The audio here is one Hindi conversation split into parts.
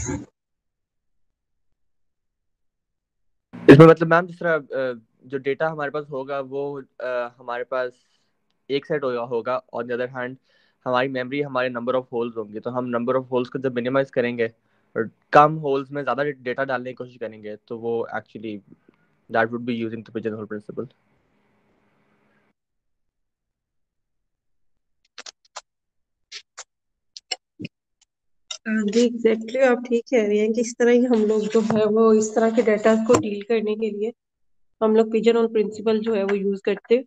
इसमें मतलब मैम जिस तरह जो डेटा हमारे पास होगा वो हमारे पास एक सेट होगा ऑन द अदर हैंड हमारी मेमोरी हमारे नंबर ऑफ होल्स होंगे, तो हम नंबर ऑफ होल्स को जब मिनिमाइज करेंगे और कम होल्स में ज़्यादा डेटा डालने की कोशिश करेंगे तो वो actually that would be using the pigeonhole principle. जी एग्जैक्टली, आप ठीक कह रही हैं कि इस तरह ही हम लोग जो है वो इस तरह के डाटा को डील करने के लिए हम लोग पिजन होल प्रिंसिपल जो है वो यूज करते।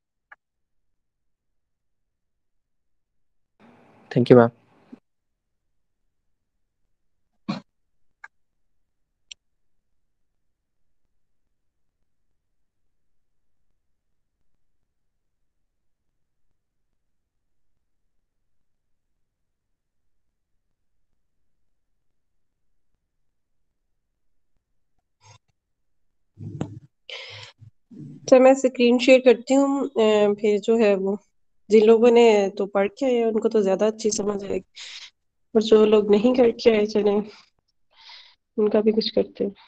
Thank you ma'am. तो मैं स्क्रीन शेयर करती हूँ, फिर जो है वो जिन लोगों ने तो पढ़ के आए उनको तो ज्यादा अच्छी समझ आएगी, और जो लोग नहीं करके आए चले उनका भी कुछ करते हैं।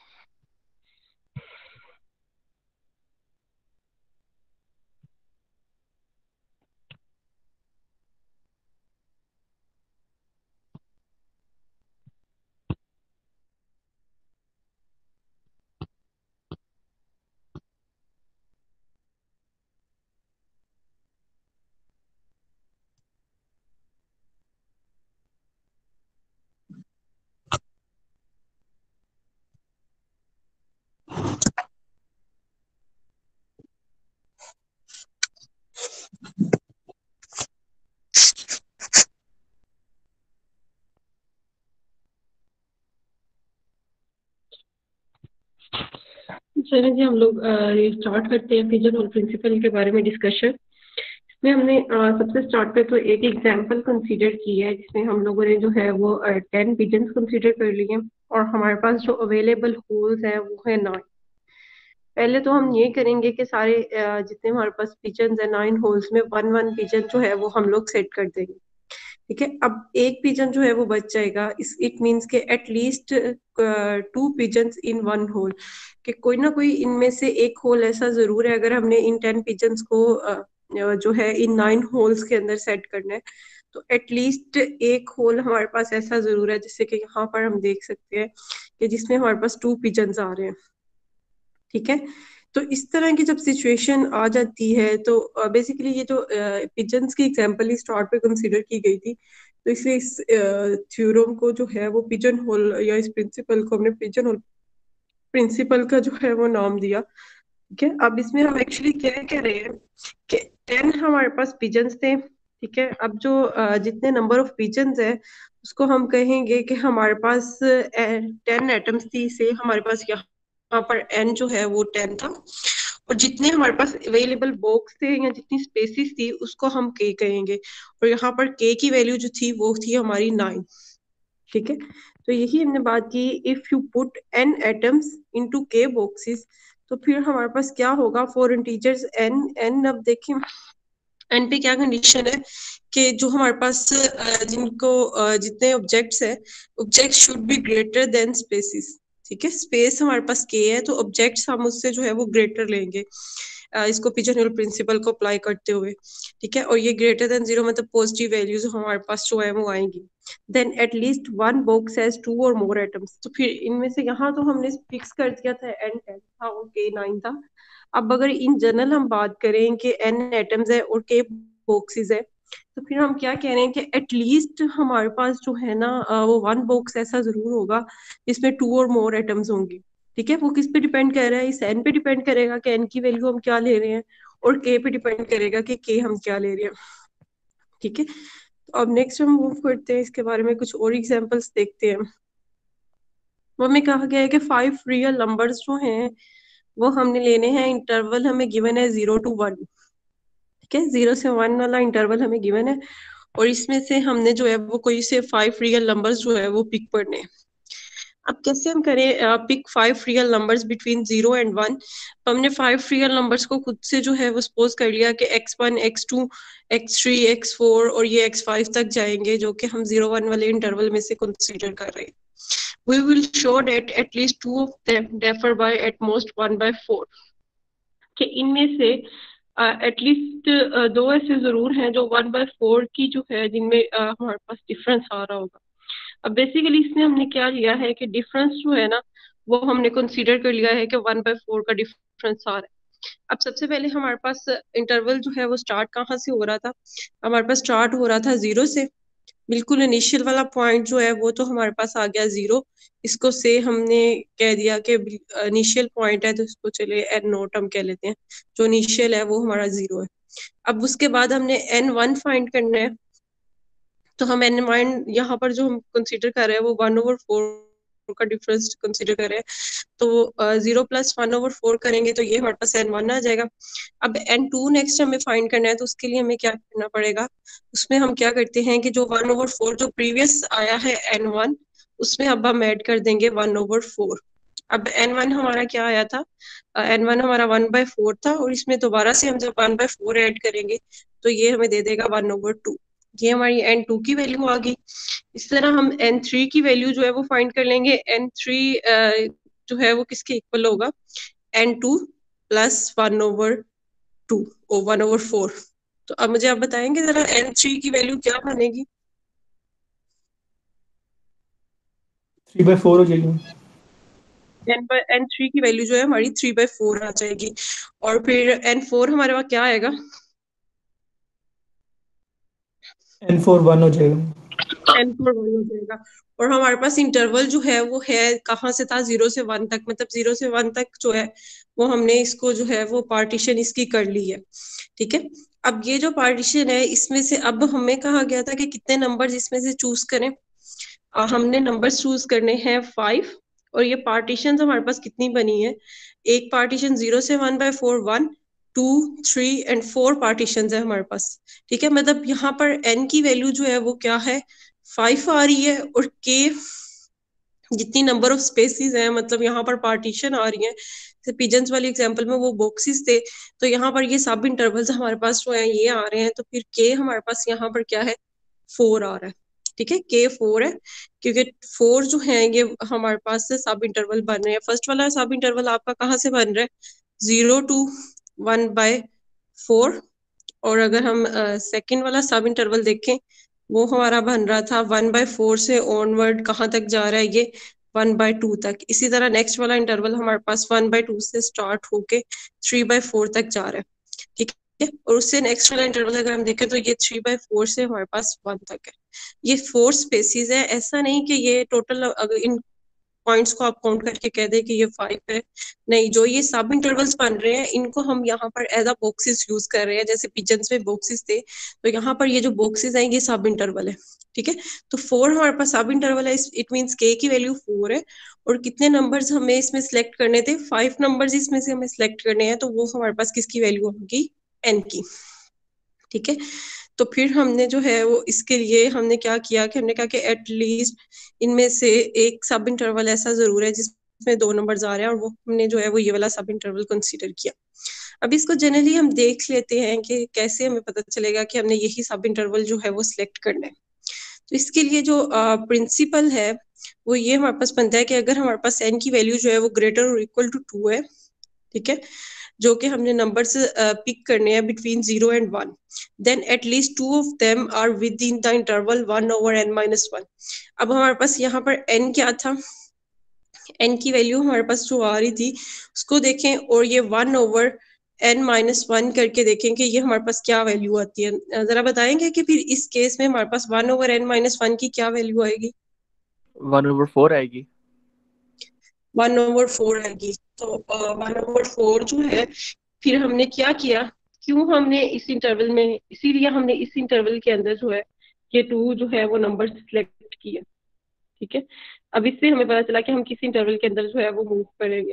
चलिए जी, हम लोग स्टार्ट करते हैं पिजन होल प्रिंसिपल के बारे में डिस्कशन। इसमें हमने सबसे स्टार्ट पे तो एक एग्जांपल कंसीडर की है जिसमें हम लोगों ने जो है वो 10 पिजन्स कंसीडर कर लिए और हमारे पास जो अवेलेबल होल्स है वो है 9। पहले तो हम ये करेंगे कि सारे जितने हमारे पास पिजन्स है 9 होल्स में वन वन पिजन जो है वो हम लोग सेट कर देंगे। ठीक है, अब एक पिजन जो है वो बच जाएगा, इस इट मींस के at least 2 pigeons in one hole, कि कोई ना कोई इनमें से एक होल ऐसा जरूर है। अगर हमने इन 10 पिजन्स को जो है इन 9 होल्स के अंदर सेट करना है तो एटलीस्ट एक होल हमारे पास ऐसा जरूर है, जैसे कि यहाँ पर हम देख सकते हैं कि जिसमें हमारे पास 2 पिजन्स आ रहे हैं। ठीक है, तो इस तरह की जब सिचुएशन आ जाती है तो बेसिकली ये जो पिजन्स की एग्जांपल ही स्टार्ट पे कंसीडर की गई थी, तो इसलिए इस थ्योरम को जो है वो पिजन होल या इस प्रिंसिपल को हमने पिजन होल प्रिंसिपल का जो है वो नाम दिया। ठीक है, अब इसमें हम एक्चुअली क्या कह रहे हैं कि 10 हमारे पास पिजन्स थे। ठीक है, अब जो जितने नंबर ऑफ पिजन्स है उसको हम कहेंगे कि हमारे पास 10 एटम्स थी, से हमारे पास यहाँ पर n जो है वो 10 था, और जितने हमारे पास अवेलेबल बॉक्स थे या जितनी स्पेसिस थी उसको हम k कहेंगे, और यहाँ पर k की वैल्यू जो थी वो थी हमारी 9। ठीक है, तो यही हमने बात की, if you put n atoms into k boxes तो फिर हमारे पास क्या होगा फॉर इंटीजर्स n। अब देखिए n पे क्या कंडीशन है कि जो हमारे पास जिनको जितने ऑब्जेक्ट्स है, object should be greater than spaces. ठीक है, स्पेस हमारे पास k है तो ऑब्जेक्ट्स हम उससे जो है वो ग्रेटर लेंगे, इसको पिजनहोल प्रिंसिपल को अप्लाई करते हुए। ठीक है, और ये ग्रेटर देन 0 मतलब पॉजिटिव वैल्यूज हमारे पास जो है वो आएंगी। Then at least one box has 2 और मोर एटम्स, तो फिर इनमें से यहाँ तो हमने फिक्स कर दिया था n 10 था और k 9 था। अब अगर इन जनरल हम बात करें कि n एटम्स है और k बॉक्सेस है, तो फिर हम क्या कह रहे हैं कि एटलीस्ट हमारे पास जो है ना वो वन बॉक्स ऐसा जरूर होगा जिसमें 2 और मोर एटम्स होंगे। ठीक है, वो किस पे डिपेंड कर रहा है, इस n पे डिपेंड करेगा कि n की वैल्यू हम क्या ले रहे हैं, और k पे डिपेंड करेगा कि k हम क्या ले रहे हैं। ठीक है, तो अब नेक्स्ट हम मूव करते हैं, इसके बारे में कुछ और एग्जांपल्स देखते हैं। वो में कहा गया है कि 5 रियल नंबर्स जो हैं वो हमने लेने हैं, इंटरवल हमें गिवन है 0 to 1। ठीक है, 0 से 1 वाला इंटरवल हमें गिवन है, और इसमें से हमने जो है वो कोई से 5 रियल नंबर्स जो है वो पिक करने हैं। अब कैसे हम करें pick 5 real numbers between 0 and 1। हमने 5 रियल नंबर्स को खुद से जो है वो सपोज कर लिया कि x1 x2 x3 x4 और ये x5 तक जाएंगे, जो कि हम 0 1 वाले इंटरवल में से कंसीडर कर रहे हैं। we will show that at least two of them differ by at most 1/4 कि इनमें से एटलीस्ट दो ऐसे जरूर हैं जो 1/4 की जो है जिनमें हमारे पास डिफरेंस आ रहा होगा। अब बेसिकली इसमें हमने क्या लिया है कि डिफरेंस जो है ना वो हमने कंसीडर कर लिया है कि 1/4 का डिफरेंस आ रहा है। अब सबसे पहले हमारे पास इंटरवल जो है वो स्टार्ट कहाँ से हो रहा था, हमारे पास स्टार्ट हो रहा था 0 से। बिल्कुल इनिशियल वाला पॉइंट जो है वो तो हमारे पास आ गया 0। इसको से हमने कह दिया कि इनिशियल पॉइंट है तो इसको चलिए एन नोट हम कह लेते हैं, जो इनिशियल है वो हमारा 0 है। अब उसके बाद हमने n1 फाइंड करना है, तो हम n1 यहाँ पर जो हम कंसीडर कर रहे हैं वो 1/4 का डिफरेंस कंसीडर कर रहे हैं, तो 0 + 1/4 करेंगे तो ये हमारे पास n1 आ जाएगा। अब n2 नेक्स्ट हमें फाइंड करना है, तो उसके लिए हमें क्या करना पड़ेगा, उसमें हम क्या करते हैं कि जो 1/4 जो प्रीवियस आया है n1 उसमें अब हम ऐड कर देंगे 1/4। अब n1 हमारा क्या आया था, n1 हमारा 1/4 था और इसमें दोबारा से हम जब 1/4 ऐड करेंगे तो ये हमें दे देगा 1/2। ये हमारी n2 की वैल्यू आ गई। इस तरह हम n3 की वैल्यू जो है वो फाइंड कर लेंगे। n3 जो है वो किसके इक्वल होगा, n2 + 1/2 और 1/4। तो अब मुझे आप बताएंगे जरा n3 की वैल्यू क्या बनेगी। 3/4 हो जाएगी। n3 की वैल्यू जो है हमारी 3/4 आ जाएगी। और फिर n4 हमारे पास क्या आएगा, n4 1 हो जाएगा। n4 1 हो जाएगा। और हमारे पास इंटरवल जो है वो है कहाँ से था, 0 से 1 तक, मतलब 0 से 1 तक जो है वो हमने इसको जो है वो पार्टीशन इसकी कर ली है। ठीक है, अब ये जो पार्टीशन है इसमें से अब हमें कहा गया था कि कितने नंबर्स इसमें से चूज करें। हमने नंबर्स चूज करने हैं 5। और ये पार्टीशन हमारे पास कितनी बनी है, एक पार्टीशन 0 से 1/4 1 2 3 एंड 4 पार्टीशन है हमारे पास। ठीक है, मतलब यहाँ पर n की वैल्यू जो है वो क्या है 5 आ रही है, और k जितनी नंबर ऑफ स्पेसिस है, मतलब यहाँ पर पार्टीशन आ रही है। जैसे पिजन्स वाली एग्जांपल में वो बॉक्सेस थे, तो यहाँ पर ये सब इंटरवल्स हमारे पास जो है ये आ रहे हैं, तो फिर k हमारे पास यहाँ पर क्या है 4 आ रहा है। ठीक है, k 4 है, क्योंकि 4 जो है ये हमारे पास से सब इंटरवल बन रहे हैं। फर्स्ट वाला सब इंटरवल आपका कहाँ से बन रहा है, 0 to 1/4। और अगर हम सेकंड वाला सब इंटरवल देखें वो हमारा बन रहा था 1/4 से ऑनवर्ड कहाँ तक जा रहा है, ये 1/2 तक। इसी तरह नेक्स्ट वाला इंटरवल हमारे पास 1/2 से स्टार्ट होके 3/4 तक जा रहा है। ठीक है, और उससे नेक्स्ट वाला इंटरवल अगर हम देखें तो ये 3/4 से हमारे पास 1 तक है। ये 4 स्पेसिस है, ऐसा नहीं कि ये टोटल अगर इन पॉइंट्स को आप काउंट करके कह दे कि ये 5 है। नहीं, जो ये सब इंटरवल्स बन रहे हैं इनको हम यहाँ पर एज अ बॉक्सेस यूज कर रहे हैं, जैसे पिजन्स में बॉक्सेस थे, तो यहाँ पर ये जो बॉक्सेस हैं ये सब इंटरवल है। ठीक है, तो 4 हमारे पास सब इंटरवल है, इट मींस k की वैल्यू 4 है। और कितने नंबर्स हमें इसमें सिलेक्ट करने थे, 5 नंबर्स इसमें से हमें सिलेक्ट करने हैं, तो वो हमारे पास किसकी वैल्यू होगी, n की। ठीक है, तो फिर हमने जो है वो इसके लिए हमने क्या किया कि हमने कहा कि एटलीस्ट इनमें से एक सब इंटरवल ऐसा जरूर है जिसमें 2 नंबर्स आ रहे हैं, और वो हमने जो है वो ये वाला सब इंटरवल कंसीडर किया। अब इसको जनरली हम देख लेते हैं कि कैसे हमें पता चलेगा कि हमने यही सब इंटरवल जो है वो सिलेक्ट करना है। तो इसके लिए जो प्रिंसिपल है वो ये हमारे पास बनता है कि अगर हमारे पास n की वैल्यू जो है वो ग्रेटर और इक्वल टू 2 है, ठीक है, जो कि हमने नंबर्स पिक करने हैं between 0 and 1, then at least 2 of them are within the interval 1/n-1। अब हमारे पास यहाँ पर n क्या था, n की वैल्यू हमारे पास जो आ रही थी उसको देखें, और ये 1/n-1 करके देखें कि ये हमारे पास क्या वैल्यू आती है। जरा बताएंगे कि फिर इस केस में हमारे पास 1/n-1 की क्या वैल्यू आएगी, 1/4 आएगी। 1/4 आएगी। तो 1/4 जो है, फिर हमने क्या किया, क्यों हमने इस इंटरवल में, इसीलिए हमने इस इंटरवल के अंदर जो है ये 2 जो है वो नंबर सिलेक्ट किया। ठीक है, अब इससे हमें पता चला कि हम किस इंटरवल के अंदर जो है वो मूव करेंगे।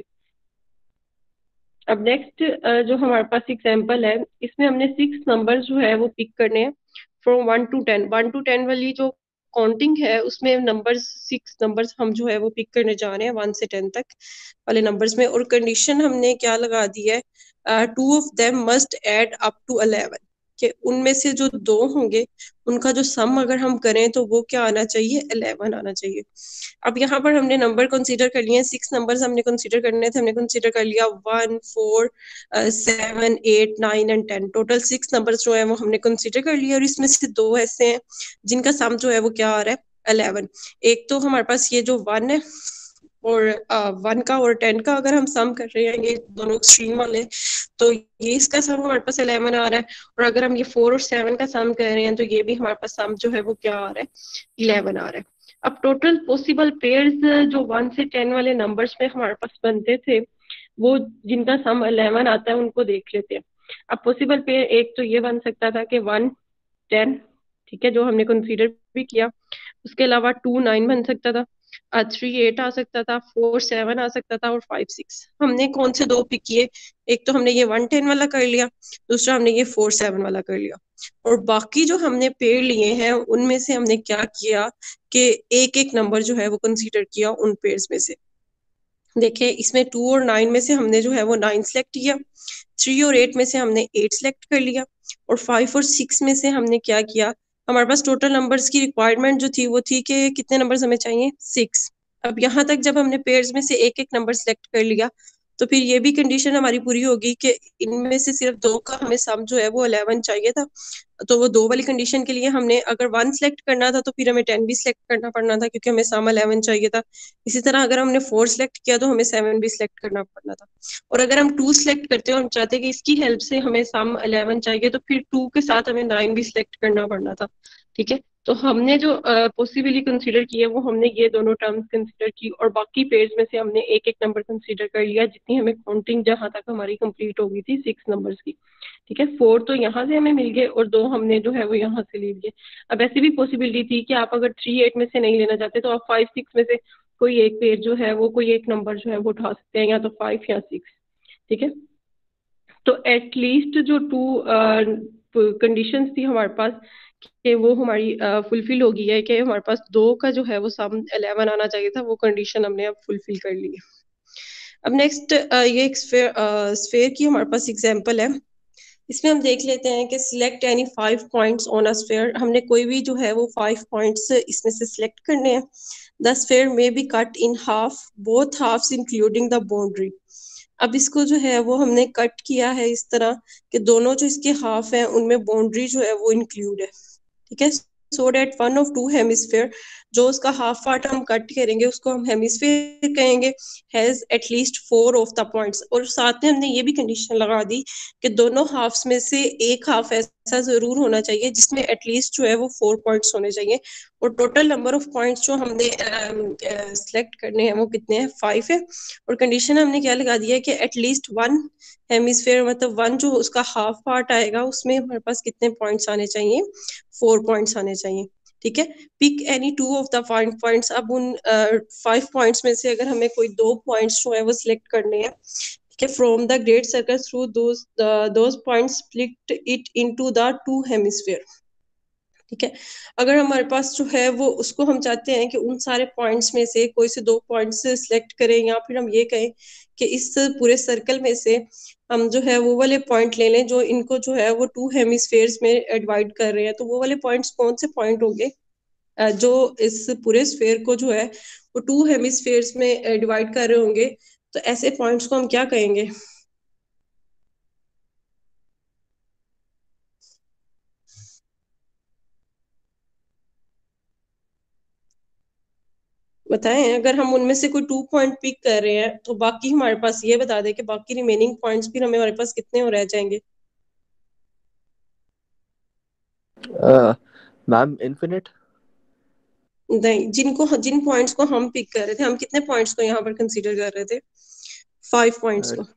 अब नेक्स्ट जो हमारे पास एग्जांपल है, इसमें हमने 6 नंबर्स जो है वो पिक करने हैं फ्रॉम 1 to 10। 1 to 10 वाली जो काउंटिंग है उसमें नंबर्स 6 नंबर्स हम जो है वो पिक करने जा रहे हैं 1 से 10 तक वाले नंबर्स में। और कंडीशन हमने क्या लगा दी है, 2 of them must add up to 11। कि उनमें से जो 2 होंगे उनका जो सम अगर हम करें तो वो क्या आना चाहिए, 11 आना चाहिए। अब यहाँ पर हमने नंबर कंसीडर कर लिए हैं, 6 नंबर्स हमने कंसीडर करने थे, हमने कंसीडर कर लिया 1 4 7 8 9 एंड 10। टोटल 6 नंबर्स जो है वो हमने कंसीडर कर लिए और इसमें से 2 ऐसे हैं जिनका सम जो है वो क्या आ रहा है, 11। एक तो हमारे पास ये जो 1 है और 1 का और 10 का अगर हम सम कर रहे हैं, ये दोनों एक्सट्रीम वाले, तो ये इसका सम हमारे पास 11 आ रहा है। और अगर हम ये 4 और 7 का सम कर रहे हैं तो ये भी हमारे पास सम जो है वो क्या आ रहा है, 11 आ रहा है। अब टोटल पॉसिबल पेयर्स जो 1 से 10 वाले नंबर्स में हमारे पास बनते थे, वो जिनका सम 11 आता है उनको देख लेते हैं। अब पॉसिबल पेयर एक तो ये बन सकता था कि 1 10, ठीक है, जो हमने कंसीडर भी किया। उसके अलावा 2 9 बन सकता था, 3 8 आ सकता था, 4 7 आ सकता था और 5 6। हमने कौन से 2 पिक किए, एक तो हमने ये 1 10 वाला कर लिया, दूसरा हमने ये 4 7 वाला कर लिया। और बाकी जो हमने पेड़ लिए हैं उनमें से हमने क्या किया कि एक एक नंबर जो है वो कंसीडर किया उन पेयर्स में से। देखिए इसमें 2 और 9 में से हमने जो है वो 9 सेलेक्ट किया, 3 और 8 में से हमने 8 सेलेक्ट कर लिया और 5 और 6 में से हमने क्या किया, हमारे पास टोटल नंबर्स की रिक्वायरमेंट जो थी वो थी कि कितने नंबर्स हमें चाहिए, 6। अब यहाँ तक जब हमने पेयर्स में से एक एक नंबर सेलेक्ट कर लिया तो फिर ये भी कंडीशन हमारी पूरी होगी कि इनमें से सिर्फ 2 का हमें सम जो है वो 11 चाहिए था। तो वो 2 वाली कंडीशन के लिए हमने अगर 1 सेलेक्ट करना था तो फिर हमें 10 भी सेलेक्ट करना पड़ना था क्योंकि हमें सम 11 चाहिए था। इसी तरह अगर हमने 4 सेलेक्ट किया तो हमें 7 भी सेलेक्ट करना पड़ना था। और अगर हम 2 सेलेक्ट करते हैं और हम चाहते हैं कि इसकी हेल्प से हमें सम 11 चाहिए तो फिर 2 के साथ हमें 9 भी सेलेक्ट करना पड़ना था, ठीक है। तो हमने जो पॉसिबली कंसीडर किए वो हमने ये दोनों टर्म्स कंसीडर की और बाकी पेयर्स में से हमने एक एक नंबर कंसीडर कर लिया जितनी हमें काउंटिंग जहां तक हमारी कंप्लीट हो गई थी 6 नंबर्स की, ठीक है। 4 तो यहाँ से हमें मिल गए और 2 हमने जो है वो यहाँ से ले लिए। अब ऐसी भी पॉसिबिलिटी थी कि आप अगर 3 8 में से नहीं लेना चाहते तो आप 5 6 में से कोई एक पेयर जो है वो कोई एक नंबर जो है वो उठा सकते हैं, या तो 5 या 6, ठीक है। तो एटलीस्ट जो 2 कंडीशंस थी हमारे पास कि वो हमारी फुलफिल हो गई है कि हमारे पास 2 का जो है वो सम 11 आना चाहिए था, वो कंडीशन हमने अब फुलफिल कर ली है। अब नेक्स्ट ये एक स्फेयर की हमारे पास एग्जांपल है। इसमें हम देख लेते हैं कि select any 5 points on a sphere. हमने कोई भी जो है वो 5 पॉइंट्स इसमें से सिलेक्ट करने हैं। द स्फेयर में be cut in half, both halves including the boundary. अब इसको जो है वो हमने कट किया है इस तरह कि दोनों जो इसके हाफ है उनमें बाउंड्री जो है वो इंक्लूड है, ठीक है। So that one of two hemisphere, जो उसका हाफ पार्ट हम कट करेंगे उसको हम हेमिस्फेयर कहेंगे, has at least 4 of the points. और साथ में हमने ये भी कंडीशन लगा दी कि दोनों हाफ्स में से एक हाफ ऐसा जरूर होना चाहिए जिसमें एटलीस्ट जो है वो 4 पॉइंट्स होने चाहिए। और टोटल नंबर ऑफ पॉइंट्स जो हमने सिलेक्ट करने हैं वो कितने हैं, 5 है। और कंडीशन हमने क्या लगा दिया है कि एटलीस्ट 1 हेमिस्फेयर, मतलब 1 जो उसका हाफ पार्ट आएगा उसमें हमारे पास कितने पॉइंट्स आने चाहिए, 4 पॉइंट्स आने चाहिए, ठीक है। Pick any 2 of the points. अब उन 5 पॉइंट्स में से अगर हमें कोई 2 पॉइंट्स जो है वो सिलेक्ट करने हैं, ठीक है, from the great circle through those points split it into the 2 hemisphere, ठीक है। अगर हमारे पास जो है वो उसको हम चाहते हैं कि उन सारे पॉइंट्स में से कोई से 2 पॉइंट्स सिलेक्ट करें, या फिर हम ये कहें कि इस पूरे सर्कल में से हम जो है वो वाले पॉइंट ले लें जो इनको जो है वो 2 हेमिस्फेयर्स में डिवाइड कर रहे हैं। तो वो वाले पॉइंट्स कौन से पॉइंट होंगे जो इस पूरे स्फेयर को जो है वो 2 हेमिस्फेयर्स में डिवाइड कर रहे होंगे। तो ऐसे पॉइंट्स को हम क्या कहेंगे, बताएं। अगर हम उनमें से कोई 2 पॉइंट पिक कर रहे हैं तो बाकी हमारे पास ये बता दें कि बाकी रिमेनिंग पॉइंट्स फिर हमारे पास कितने हो रह जाएंगे। Ma'am infinite. नहीं, जिन पॉइंट्स को हम पिक कर रहे थे, हम कितने पॉइंट्स को यहाँ पर कंसीडर कर रहे थे, 5 पॉइंट्स को।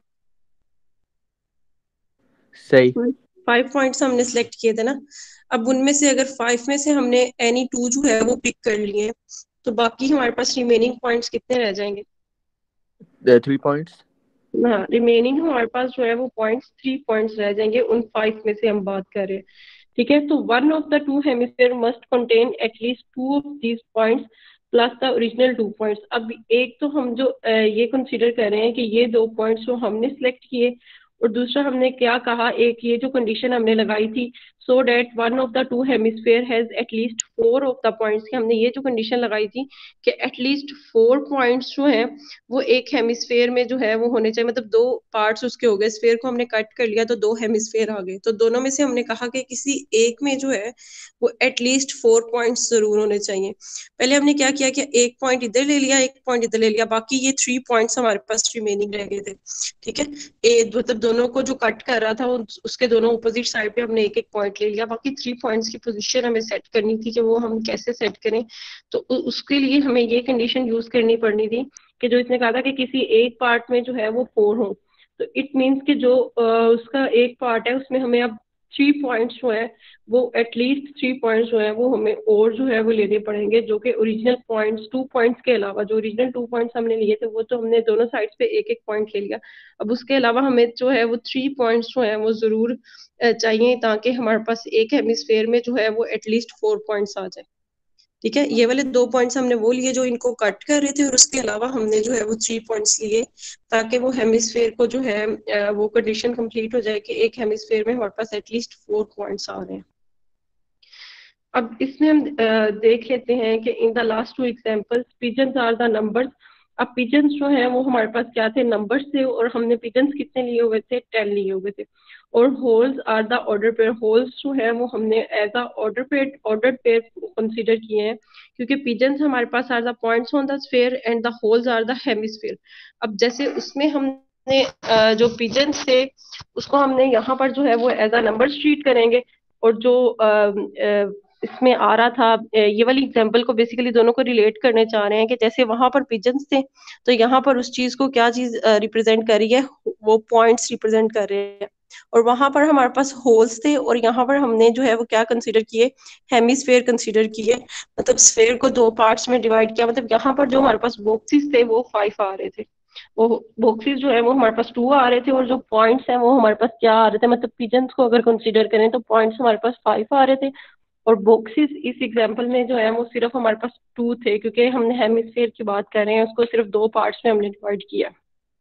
सही। 5 पॉइंट्स हमने सिलेक्ट किए थे ना। अब उनमें से अगर 5 में से हमने एनी 2 जो है वो पिक कर लिए तो बाकी हमारे पास रिमेनिंग पॉइंट्स कितने रह जाएंगे, 3 पॉइंट्स। हाँ, रिमेनिंग हमारे पास जो है वो पॉइंट्स 3 पॉइंट्स रह जाएंगे उन 5 में से हम बात कर रहे हैं, ठीक है। तो 1 of the 2 hemisphere must contain at least 2 of these points plus the original 2 points. अब एक तो हम जो ये कंसीडर कर रहे हैं कि ये 2 पॉइंट्स जो हमने सिलेक्ट किए और दूसरा हमने क्या कहा, एक ये जो कंडीशन हमने लगाई थी, so that one of the two hemisphere has at least 4 of the points, की हमने ये जो कंडीशन लगाई थी कि एटलीस्ट 4 पॉइंट्स जो है वो एक हेमिस्फेयर में जो है वो होने चाहिए, मतलब 2 पार्ट्स उसके हो गए, स्फेयर को हमने कट कर लिया तो 2 हेमिस्फेयर आ गए, तो दोनों में से हमने कहा कि किसी एक में जो है वो एटलीस्ट 4 पॉइंट्स जरूर होने चाहिए। पहले हमने क्या किया कि एक पॉइंट इधर ले लिया, एक पॉइंट इधर ले लिया, बाकी ये 3 पॉइंट्स हमारे पास रिमेनिंग रह गए थे। ठीक है, मतलब दोनों को जो कट कर रहा था उसके दोनों अपोजिट साइड पे हमने एक एक पॉइंट ले लिया, बाकी 3 पॉइंट्स की पोजीशन हमें सेट करनी थी कि वो हम कैसे सेट करें। तो उसके लिए हमें ये कंडीशन यूज करनी पड़नी थी कि जो इसने कहा था कि किसी एक पार्ट में जो है वो 4 हो, तो इट मीन्स कि जो उसका एक पार्ट है उसमें हमें अब 3 पॉइंट्स जो है वो एटलीस्ट 3 पॉइंट्स जो है वो हमें और जो है वो लेने पड़ेंगे, जो कि ओरिजिनल पॉइंट्स 2 पॉइंट्स के अलावा, जो ओरिजिनल 2 पॉइंट्स हमने लिए थे वो तो हमने दोनों साइड्स पे एक एक पॉइंट ले लिया, अब उसके अलावा हमें जो है वो 3 पॉइंट्स जो है वो जरूर चाहिए, ताकि हमारे पास एक हेमिस्फेयर में जो है वो एटलीस्ट 4 पॉइंट्स आ जाए। ठीक है, ये वाले 2 पॉइंट्स हमने वो लिए जो इनको कट कर रहे थे, और उसके अलावा हमने जो है वो 3 पॉइंट्स लिए ताकि वो हेमिस्फेयर को जो है वो कंडीशन कंप्लीट हो जाए कि एक हेमिस्फेयर में हमारे पास एटलीस्ट 4 पॉइंट्स आ रहे हैं। अब इसमें हम देख लेते हैं कि in the last 2 examples pigeons are the numbers. अब पिजन्स जो है वो हमारे पास क्या थे, नंबर्स थे, और हमने पिजन्स कितने लिए हुए थे, 10 लिए हुए थे। और holes are the order pair, holes जो है वो हमने as a order pair consider किए हैं, क्योंकि पिजन्स हमारे पास are the points on the sphere and the holes are the hemisphere. अब जैसे उसमें हमने जो पिजन्स थे उसको हमने यहाँ पर जो है वो एज अ नंबर ट्रीट करेंगे, और जो इसमें आ रहा था, ये वाली एग्जांपल को बेसिकली दोनों को रिलेट करने चाह रहे हैं कि जैसे वहां पर पिजन्स थे तो यहाँ पर उस चीज को क्या चीज रिप्रेजेंट कर रही है, वो पॉइंट्स रिप्रेजेंट कर रहे हैं, और वहां पर हमारे पास होल्स थे और यहाँ पर हमने जो है वो क्या कंसीडर किए, हेमिस्फेयर कंसीडर किए, मतलब स्फेयर को 2 पार्ट्स में डिवाइड किया, मतलब यहाँ पर जो हमारे पास बॉक्सेस थे वो 5 आ रहे थे, वो बॉक्सेस जो है वो हमारे पास 2 आ रहे थे, और जो पॉइंट्स हैं वो हमारे पास क्या आ रहे थे, मतलब पिजन्स को अगर कंसीडर करें तो पॉइंट्स हमारे पास 5 आ रहे थे, और बॉक्सेस इस एग्जांपल में जो है वो सिर्फ हमारे पास 2 थे, क्योंकि हमने हेमिस्फीयर की बात कर रहे हैं, उसको सिर्फ 2 पार्ट्स में हमने डिवाइड किया।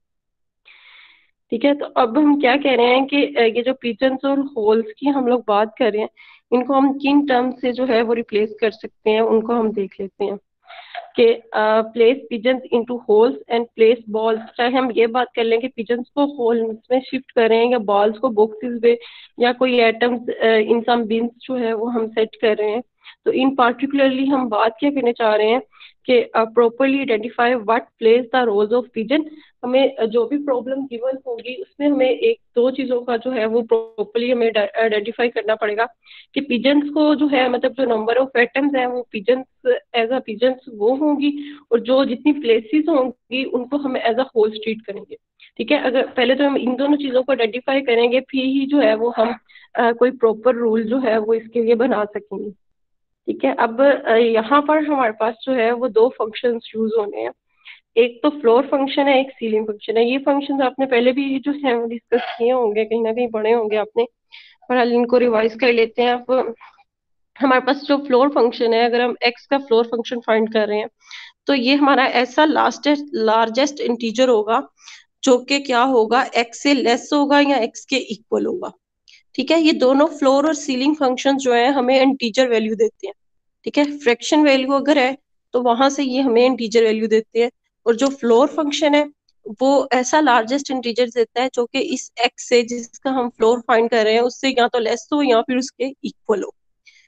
ठीक है, तो अब हम क्या कह रहे हैं कि ये जो पिजन्स और होल्स की हम लोग बात कर रहे हैं, इनको हम किन टर्म से जो है वो रिप्लेस कर सकते हैं, उनको हम देख लेते हैं कि place pigeons into holes and place balls. चाहे हम ये बात कर लें कि पिजन्स को होल्स में शिफ्ट करें या बॉल्स को बॉक्सेस में, या कोई एटम्स इन सम बिन्स जो है वो हम सेट कर रहे हैं, तो इन पार्टिकुलरली हम बात क्या करने चाह रहे हैं कि properly identify what place the roles of pigeon. हमें जो भी प्रॉब्लम गिवन होगी उसमें हमें एक दो चीजों का जो है वो प्रॉपरली हमें आइडेंटिफाई करना पड़ेगा कि पिजन्स को जो है, मतलब जो नंबर ऑफ एटम्स हैं वो पिजन्स एज अ पिजन्स वो होंगी, और जो जितनी प्लेसेस होंगी उनको हम एज अ होल ट्रीट करेंगे। ठीक है, अगर पहले तो हम इन दोनों चीजों को आइडेंटिफाई करेंगे फिर ही जो है वो हम कोई प्रॉपर रूल जो है वो इसके लिए बना सकेंगे। ठीक है, अब यहाँ पर हमारे पास जो है वो 2 फंक्शंस यूज होने हैं, एक तो फ्लोर फंक्शन है, एक सीलिंग फंक्शन है। ये फंक्शंस आपने पहले भी जो है डिस्कस किए होंगे, कहीं ना कहीं पढ़े होंगे आपने, पर हाल इनको रिवाइज कर लेते हैं। अब हमारे पास जो फ्लोर फंक्शन है, अगर हम एक्स का फ्लोर फंक्शन फाइंड कर रहे हैं तो ये हमारा ऐसा लार्जेस्ट इंटीजर होगा जो कि क्या होगा, एक्स से लेस होगा या एक्स के इक्वल होगा। ठीक है, ये दोनों फ्लोर और सीलिंग फंक्शन जो है हमें इंटीजर वैल्यू देते हैं। ठीक है, फ्रैक्शन वैल्यू अगर है तो वहां से ये हमें इंटीजर वैल्यू देते हैं, और जो फ्लोर फंक्शन है वो ऐसा लार्जेस्ट इंटीजर देता है जो कि इस एक्स से जिसका हम फ्लोर फाइंड कर रहे हैं उससे या तो लेस हो या फिर उसके इक्वल हो।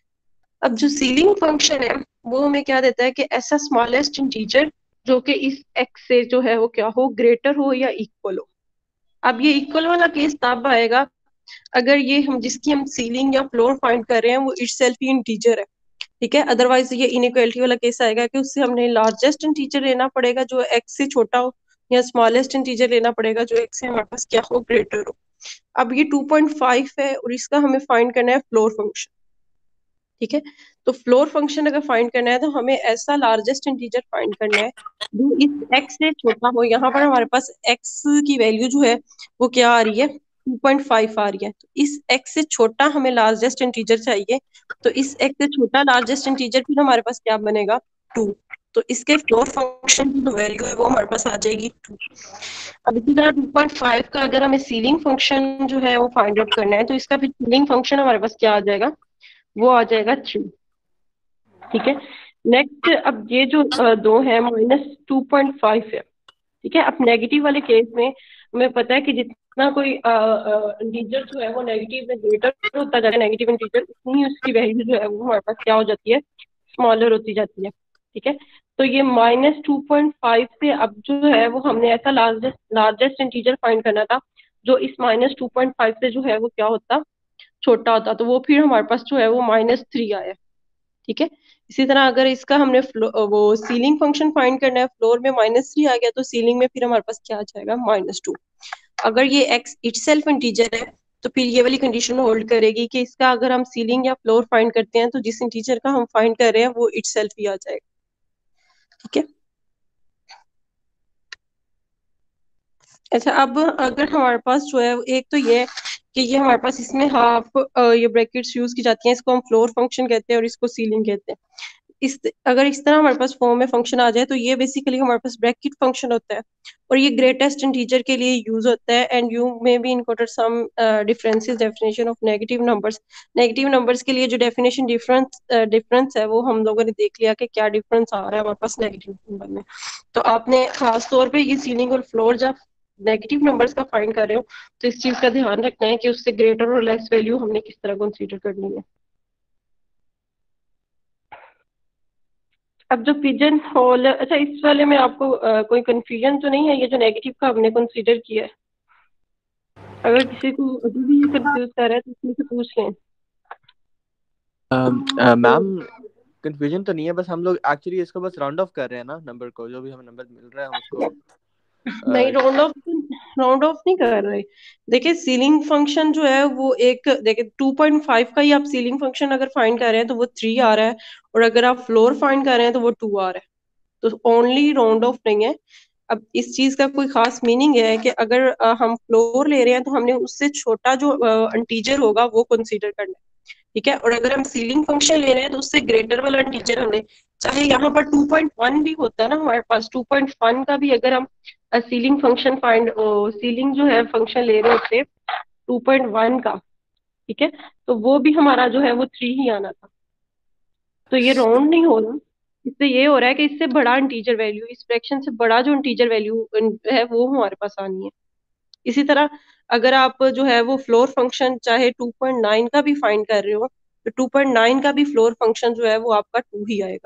अब जो सीलिंग फंक्शन है वो हमें क्या देता है कि ऐसा स्मॉलेस्ट इंटीजर जो कि इस एक्स से जो है वो क्या हो, ग्रेटर हो या इक्वल हो। अब ये इक्वल वाला केस तब आएगा अगर ये हम जिसकी हम सीलिंग या फ्लोर फाइंड कर रहे हैं वो इटसेल्फ ही इंटीजर है। ठीक है, अदरवाइज ये इनइक्वालिटी वाला केस आएगा कि उससे हमने लार्जेस्ट इंटीजर लेना पड़ेगा जो एक्स से छोटा हो, या स्मॉलेस्ट इंटीजर लेना पड़ेगा जो एक्स से हमारे पास क्या हो, ग्रेटर हो। अब ये 2.5 है और इसका हमें फाइंड करना है फ्लोर फंक्शन। ठीक है, तो फ्लोर फंक्शन अगर फाइंड करना है तो हमें ऐसा लार्जेस्ट इंटीजर फाइंड करना है जो इस एक्स से छोटा हो। यहाँ पर हमारे पास एक्स की वैल्यू जो है वो क्या आ रही है, 2.5 आ रही है, तो इस एक्स से छोटा हमें लार्जेस्ट इंटीजर चाहिए, तो इस एक्स से छोटा लार्जेस्ट इंटीजर फिर हमारे पास क्या बनेगा, 2। तो इसके फ्लोर फंक्शन की जो वैल्यू है वो हमारे पास आ जाएगी 2। अब इसी तरह 2.5 का अगर हमें सीलिंग फंक्शन जो है वो फाइंड आउट करना है, तो इसका फिर सीलिंग फंक्शन हमारे पास क्या आ जाएगा, वो आ जाएगा 3। ठीक है, नेक्स्ट अब ये जो दो है -2.5 है। ठीक है, अब नेगेटिव वाले केस में हमें पता है कि जितना कोई इंटीजर जो है वो नेगेटिव में ग्रेटर होता जा रहा है, नेगेटिव इंटीजर, उतनी ही उसकी वैल्यू जो है वो हमारे पास क्या हो जाती है, स्मॉलर होती जाती है। ठीक है, तो ये -2.5 से अब जो है वो हमने ऐसा लार्जेस्ट इंटीजर फाइंड करना था जो इस -2.5 से जो है वो क्या होता, छोटा होता, तो वो फिर हमारे पास जो है वो -3 आया। ठीक है, इसी तरह अगर इसका हमने वो सीलिंग फंक्शन फाइंड करना है, फ्लोर में -3 आ गया तो सीलिंग में फिर हमारे पास क्या आ जाएगा, -2। अगर ये एक्स इटसेल्फ इंटीजर है तो फिर ये वाली कंडीशन होल्ड करेगी कि इसका अगर हम सीलिंग या फ्लोर फाइंड करते हैं तो जिस इंटीजर का हम फाइंड कर रहे हैं वो इटसेल्फ ही आ जाएगा। ठीक है, अच्छा अब अगर हमारे पास जो है एक तो ये कि ये हमारे पास इसमें हाफ ये ब्रैकेट्स यूज की जाती हैं, इसको हम फ्लोर फंक्शन कहते हैं और इसको सीलिंग कहते हैं। अगर इस तरह हमारे पास फॉर्म में फंक्शन आ जाए तो ये बेसिकली हमारे पास ब्रैकेट फंक्शन होता है और ये ग्रेटेस्ट इंटीजर के लिए यूज होता है। And you may be encoded some differences definition of negative numbers के लिए जो डेफिनेशन डिफरेंस है वो हम लोगों ने देख लिया कि क्या डिफरेंस आ रहा है हमारे पास नेगेटिव नंबर में। तो आपने खास तौर पे ये सीलिंग और फ्लोर जब नेगेटिव नंबर्स का फाइंड कर रहे हो तो इस चीज का ध्यान रखना है कि उससे ग्रेटर और लेस वैल्यू हमने किस तरह कंसीडर करनी है। अब जो पिजन होल, अच्छा इस वाले में आपको कोई कंफ्यूजन तो नहीं है, ये जो नेगेटिव का हमने कंसीडर किया है? अगर किसी को अभी भी ये कंफ्यूज कर रहा है तो इसमें से पूछ लें। मैम कंफ्यूजन तो नहीं है, बस हम लोग एक्चुअली इसको बस राउंड ऑफ कर रहे हैं ना, नंबर को, जो भी हमें नंबर मिल रहा है हम उसको नहीं, राउंड ऑफ नहीं कर रहे। देखिए सीलिंग फंक्शन जो है वो एक, देखिए 2.5 का ही आप सीलिंग फंक्शन अगर फाइंड कर रहे हैं तो वो 3 आ रहा है, और अगर आप फ्लोर फाइंड कर रहे हैं तो वो 2 आ रहा है। तो ओनली राउंड ऑफ नहीं है। अब इस चीज का कोई खास मीनिंग है कि अगर हम फ्लोर ले रहे हैं तो हमने उससे छोटा जो इंटीजर होगा वो कंसीडर करना है। ठीक है, और अगर हम सीलिंग फंक्शन ले रहे हैं तो उससे ग्रेटर वाला इंटीजर हमने, चाहे यहाँ पर 2.1 भी होता है ना हमारे पास, 2.1 का भी अगर हम सीलिंग फंक्शन सीलिंग जो है फंक्शन ले रहे होते 2.1 का, ठीक है, तो वो भी हमारा जो है वो 3 ही आना था। तो ये राउंड नहीं हो रहा, इससे ये हो रहा है कि इससे बड़ा इंटीजर वैल्यू, इस फ्रैक्शन से बड़ा जो इंटीजर वैल्यू है वो हमारे पास आनी है। इसी तरह अगर आप जो है वो फ्लोर फंक्शन चाहे 2.9 का भी फाइंड कर रहे हो तो 2.9 का भी फ्लोर फंक्शन जो है वो आपका 2 ही आएगा,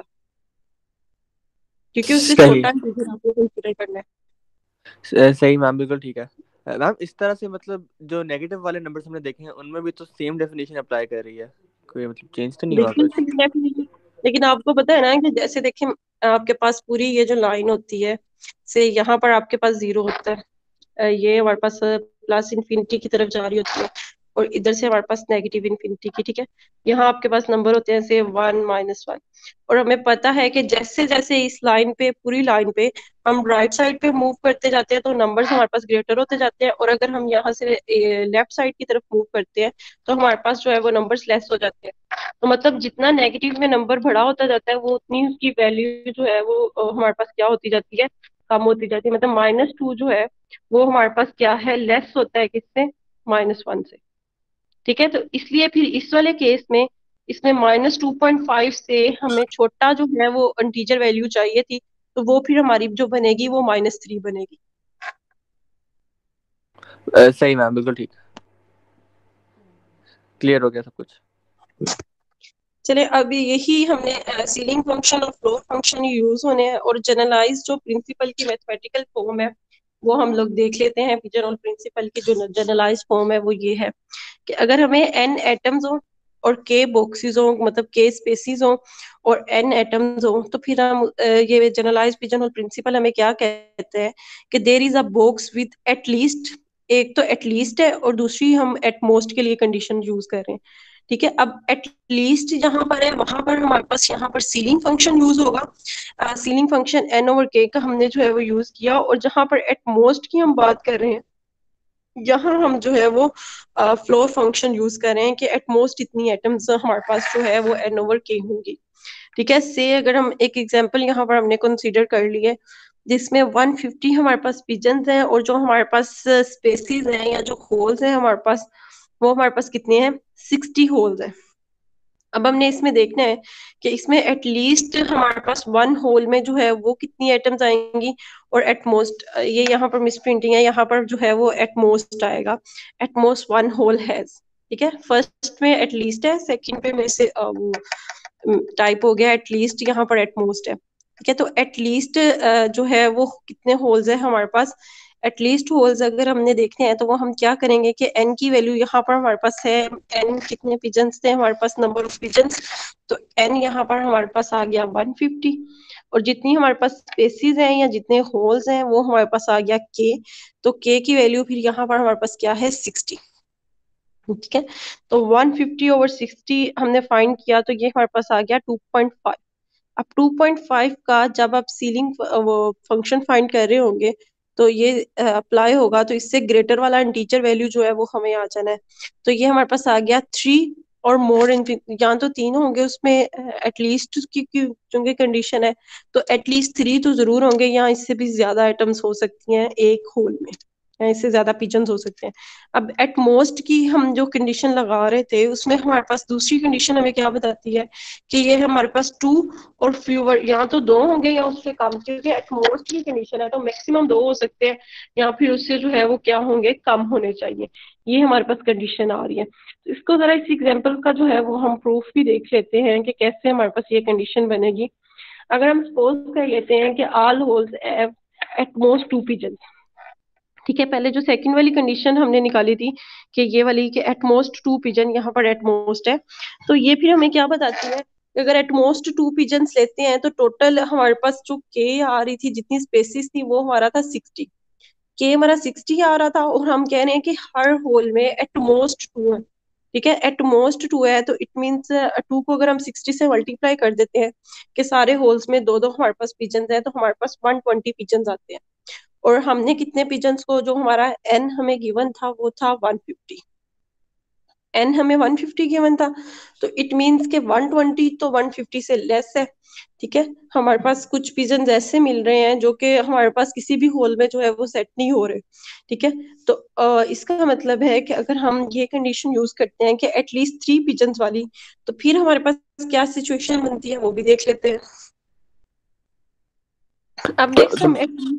क्योंकि उससे सही छोटा इंटीजर आपको कंसीडर करना है। सही मैम, बिल्कुल ठीक है मैम। इस तरह से मतलब जो नेगेटिव वाले नंबर्स हमने देखे हैं उनमें भी तो सेम डेफिनेशन अप्लाई कर रही है, कोई मतलब चेंज तो नहीं हुआ बिल्कुल कुछ? सही डेफिनेशन, लेकिन आपको पता है ना कि जैसे देखिए आपके पास पूरी ये जो लाइन होती है से यहाँ पर आपके पास 0 होता है, ये हमारे पास प्लस इन्फिनिटी की तरफ जा रही होती है, और इधर से हमारे पास नेगेटिव इन्फिनिटी की। ठीक है, यहाँ आपके पास नंबर होते हैं से 1 -1, और हमें पता है कि जैसे जैसे इस लाइन पे, पूरी लाइन पे हम राइट साइड पे मूव करते जाते हैं तो नंबर्स हमारे पास ग्रेटर होते जाते हैं, और अगर हम यहाँ से लेफ्ट साइड की तरफ मूव करते हैं तो हमारे पास जो है वो नंबर्स लेस हो जाते हैं। तो मतलब जितना नेगेटिव में नंबर बड़ा होता जाता है वो उतनी उसकी वैल्यू जो है वो हमारे पास क्या होती जाती है, कम होती जाती है। मतलब -2 जो है वो हमारे पास क्या है, लेस होता है किससे, -1 से। ठीक है, तो इसलिए फिर इस वाले केस में इसमें -2.5 से हमें छोटा जो है वो इंटीजर वैल्यू चाहिए थी, तो वो फिर हमारी जो बनेगी वो -3 बनेगी। सही मैम, बिल्कुल ठीक, क्लियर हो गया सब कुछ। चले अभी यही हमने सीलिंग फंक्शन और फ्लोर फंक्शन यूज होने हैं, और जनरलाइज जो प्रिंसिपल की मैथमेटिकल फॉर्म है वो हम लोग देख लेते हैं। पिजनहोल प्रिंसिपल की जो जनरलाइज फॉर्म है वो ये है कि अगर हमें n एटम्स हो और k बॉक्सेस हो, मतलब k स्पेसिस हो और n एटम्स हो, तो फिर हम ये जनरलाइज पिजनहोल प्रिंसिपल हमें क्या कहते हैं कि there is a box with at least, एक तो एटलीस्ट है और दूसरी हम एट मोस्ट के लिए कंडीशन यूज कर रहे हैं। ठीक है, अब एटलीस्ट जहां पर है वहां पर हमारे पास यहाँ पर सीलिंग फंक्शन यूज होगा। सीलिंग फंक्शन n/k का हमने जो है वो यूज किया, और जहां पर एट मोस्ट की हम बात कर रहे हैं यहाँ हम जो है वो फ्लोर फंक्शन यूज कर रहे हैं कि एट मोस्ट इतनी एटम्स हमारे पास जो है वो n/k होंगी। ठीक है। से अगर हम एक एग्जांपल यहाँ पर हमने कंसीडर कर लिए जिसमें 150 हमारे पास पिजन्स हैं और जो हमारे पास स्पेसिस हैं या जो होल्स हैं हमारे पास, वो हमारे पास कितने हैं, 60 होल्स हैं। अब हमने इसमें देखना है कि इसमें एटलीस्ट हमारे पास वन होल में जो है वो कितनी एटम्स आएंगी, और एटमोस्ट, ये यहाँ पर मिस प्रिंटिंग है, यहाँ पर जो है वो एटमोस्ट आएगा, एटमोस्ट वन होल हैज। ठीक है, फर्स्ट में एटलीस्ट है, सेकंड पे में से टाइप हो गया एटलीस्ट, यहाँ पर एटमोस्ट है। ठीक है, तो एटलीस्ट जो है वो कितने होल्स है हमारे पास, एटलीस्ट होल्स अगर हमने देखने हैं तो वो हम क्या करेंगे कि एन की वैल्यू यहाँ पर हमारे पास है, एन कितने पिजन्स थे हमारे पास, नंबर ऑफ पिजन्स, तो एन यहाँ पर हमारे पास आ गया 150, और जितनी हमारे पास स्पेसिस हैं या जितने होल्स हैं वो हमारे पास आ गया के, तो के की वैल्यू फिर यहाँ पर हमारे पास क्या है, 60। ठीक है, तो 150 ओवर 60 हमने फाइंड किया, तो ये हमारे पास आ गया 2.5। अब 2.5 का जब आप सीलिंग वो फंक्शन फाइंड कर रहे होंगे तो ये अप्लाई होगा, तो इससे ग्रेटर वाला इंटीजर वैल्यू जो है वो हमें आ जाना है। तो ये हमारे पास आ गया 3 और मोर, या तो 3 होंगे उसमें एटलीस्ट की क्योंकि कंडीशन है, तो एटलीस्ट 3 तो जरूर होंगे, या इससे भी ज्यादा आइटम्स हो सकती हैं एक होल में, या इससे ज्यादा पिजन्स हो सकते हैं। अब एट मोस्ट की हम जो कंडीशन लगा रहे थे उसमें हमारे पास दूसरी कंडीशन हमें क्या बताती है कि ये हमारे पास 2 और फ्यूवर, या तो 2 होंगे या उससे कम, क्योंकि एट मोस्ट की कंडीशन है तो मैक्सिमम 2 हो सकते हैं, या फिर उससे जो है वो क्या होंगे, कम होने चाहिए। ये हमारे पास कंडीशन आ रही है, तो इसको जरा इस एग्जाम्पल का जो है वो हम प्रूफ भी देख लेते हैं कि कैसे हमारे पास ये कंडीशन बनेगी। अगर हम सपोज कर लेते हैं कि all holes at most 2 pigeon. ठीक है, पहले जो सेकंड वाली कंडीशन हमने निकाली थी कि ये वाली कि एटमोस्ट 2 पिजन, यहाँ पर एटमोस्ट है, तो ये फिर हमें क्या बताती है, अगर एटमोस्ट 2 पिजन्स लेते हैं तो टोटल हमारे पास जो के आ रही थी, जितनी स्पेसिस थी वो हमारा था 60, के हमारा 60 आ रहा था, और हम कह रहे हैं कि हर होल में एटमोस्ट 2 है। ठीक है, एटमोस्ट 2 है, तो इट मींस 2 को अगर हम 60 से मल्टीप्लाई कर देते हैं कि सारे होल्स में दो दो हमारे पास पिजन्स हैं, तो हमारे पास 120 पिजन्स आते हैं, और हमने कितने पिजन्स को, जो हमारा एन हमें गिवन था वो था 150, एन हमें 150 गिवन था, तो इट मींस के 120 तो 150 से लेस है। ठीक है, हमारे पास कुछ पिजन्स ऐसे मिल रहे हैं जो कि हमारे पास किसी भी होल में जो है वो सेट नहीं हो रहे। ठीक है, तो इसका मतलब है कि अगर हम ये कंडीशन यूज करते हैं कि एटलीस्ट 3 पिजन्स वाली, तो फिर हमारे पास क्या सिचुएशन बनती है वो भी देख लेते हैं। अब नेक्स्ट हम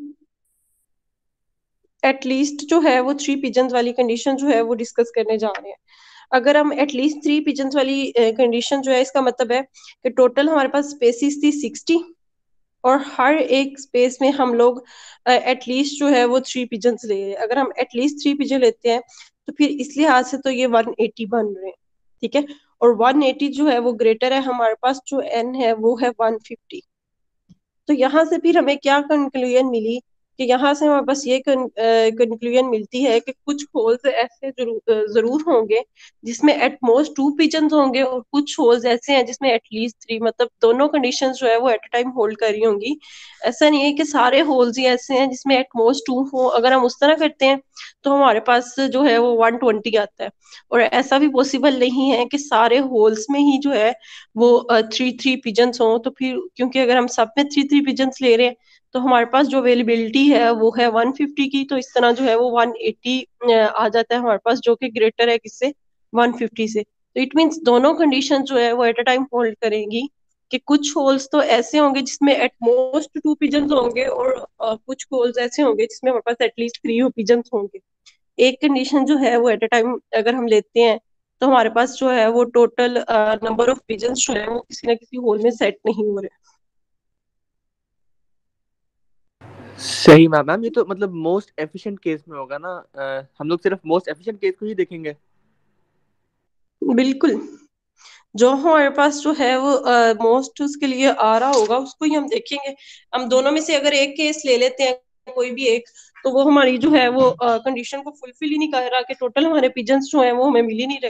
एटलीस्ट जो है वो 3 पिजन्स वाली कंडीशन जो है वो डिस्कस करने जा रहे हैं। अगर हम एटलीस्ट 3 पिजन्स वाली कंडीशन जो है, इसका मतलब है कि टोटल हमारे पास स्पेसिस थी 60, और हर एक स्पेस में हम लोग एटलीस्ट जो है वो 3 पिजन्स ले रहे हैं। अगर हम एटलीस्ट 3 पिजन लेते हैं तो फिर इस लिहाज से तो ये 180 बन रहे हैं। ठीक है, और 180 जो है वो ग्रेटर है, हमारे पास जो एन है वो है 150। तो यहाँ से फिर हमें क्या कंक्लूजन मिली कि यहाँ से हमारे पास ये कंक्लूजन मिलती है कि कुछ होल्स ऐसे जरूर होंगे जिसमें एटमोस्ट 2 पिजन्स होंगे, और कुछ होल्स ऐसे हैं जिसमें एटलीस्ट 3, मतलब दोनों कंडीशंस जो है वो एट अ टाइम होल्ड कर रही होंगी। ऐसा नहीं है कि सारे होल्स ही ऐसे हैं जिसमें एटमोस्ट 2 हो। अगर हम उस तरह करते हैं तो हमारे पास जो है वो 120 आता है, और ऐसा भी पॉसिबल नहीं है कि सारे होल्स में ही जो है वो 3 पिजन्स हों। तो फिर क्योंकि अगर हम सब में 3 पिजन्स ले रहे हैं तो हमारे पास जो अवेलेबिलिटी है वो है 150 की, तो इस तरह जो है वो 180 आ जाता है हमारे पास, जो कि ग्रेटर है किससे, 150 से। तो इट मीन्स दोनों कंडीशन जो है वो एट अ टाइम होल्ड करेंगी कि कुछ होल्स तो ऐसे होंगे जिसमें एटमोस्ट 2 पिजन्स होंगे, और कुछ होल्स ऐसे होंगे जिसमें हमारे पास एटलीस्ट 3 पिजन्स होंगे। एक कंडीशन जो है वो एट अ टाइम अगर हम लेते हैं तो हमारे पास जो है वो टोटल नंबर ऑफ पिजन्स जो है वो किसी ना किसी होल में सेट नहीं हो रहे। सही मैम। मैम ये तो मतलब मोस्ट एफिशिएंट केस में होगा ना, हम लोग सिर्फ मोस्ट एफिशिएंट केस को ही देखेंगे। बिल्कुल, जो हमारे पास जो है वो मोस्ट उसके लिए आ रहा होगा उसको ही हम देखेंगे। हम दोनों में से अगर एक केस ले लेते हैं कोई भी एक, तो वो हमारी जो है वो कंडीशन को फुलफिल ही नहीं कर रहा कि टोटल हमारे पिजन्स जो है वो हमें मिल ही नहीं रहे।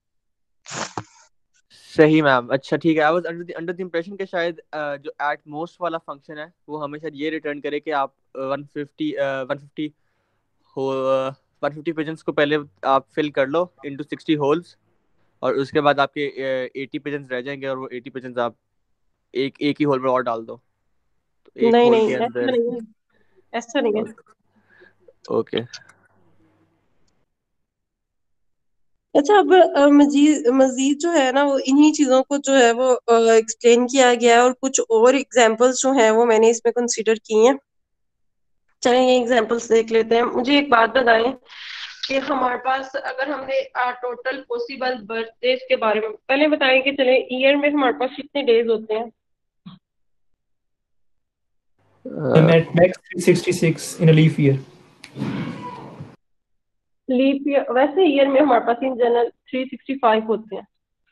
सही मैम। अच्छा ठीक है, I was under the impression कि शायद जो एट मोस्ट वाला फंक्शन है वो हमें शायद ये रिटर्न करे कि आप 150 हो 150 पिजन्स को पहले आप फिल कर लो इनटू 60 होल्स, और उसके बाद आपके 80 पिजन्स रह जाएंगे, और वो 80 पिजन्स आप एक ही होल में और डाल दो, तो एक नहीं होल के नहीं, ऐसा अंदर। नहीं है, ऐसा नहीं है। ओके। अच्छा, अब मजीद मजीद जो है ना वो इन्हीं चीजों को जो है वो एक्सप्लेन किया गया है, और कुछ और एग्जांपल्स जो हैं वो मैंने इसमें कंसीडर की हैं। चलें ये एग्जांपल्स देख लेते हैं। मुझे एक बात बताएं कि हमारे पास अगर हमने टोटल पॉसिबल बर्थडेज के बारे में पहले बताएं कि चले ईयर में हमारे पास कितने डेज होते हैं। At max 366 in a leaf year. Leap year, वैसे ईयर में हमारे पास इन जनरल 365 होते हैं,